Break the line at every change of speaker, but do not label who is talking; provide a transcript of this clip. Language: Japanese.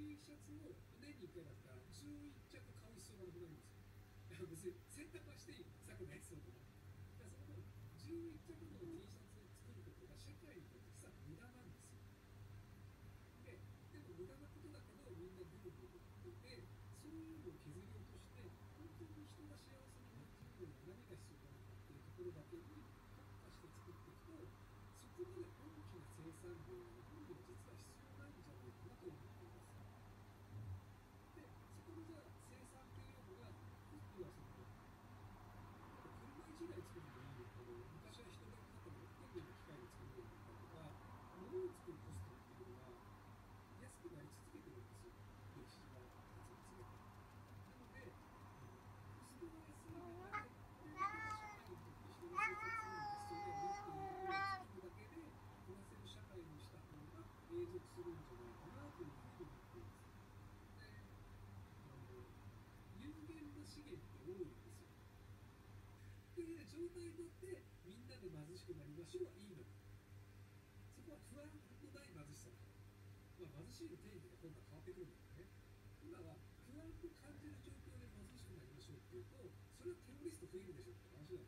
いシャツを年に1回だったら11着買う必要がなくなるんですよ。別に洗濯はしていいさくのやつとか。だからその11着の T シャツを作ることが社会にとってさ無駄なんですよ。でも無駄なことだけどみんなブルブル言ってて、そういうのを削り落として本当に人が幸せになるためには何が必要なのかっていうところだけに特化して作っていくと、そこまで大きな生産量が日本には実は必要ないんじゃないかなと思っています。で、そこでじゃあ生産っていうのがコストはその車1台作るのに昔は人がかかったのが100円の機械で作るようになったりとか、物を作るコストっていうのが安くなり続けてるんですよ、歴史が経つにつれて。なので、コストが安い中で、これだけが社会にとって人が生活するのに必要だよねっていうところを作るだけで、暮らせる社会にした方が永続するんじゃないかなというふうに思っています。で、有限な資源って多いんですよ。という状態になってみんなで貧しくなりましょうはいいの。そこは不安のない貧しさだから、貧しいの定義が今度は変わってくるんだよね。今は不安を感じる状況で貧しくなりましょうっていうと、それはテロリスト増えるでしょって話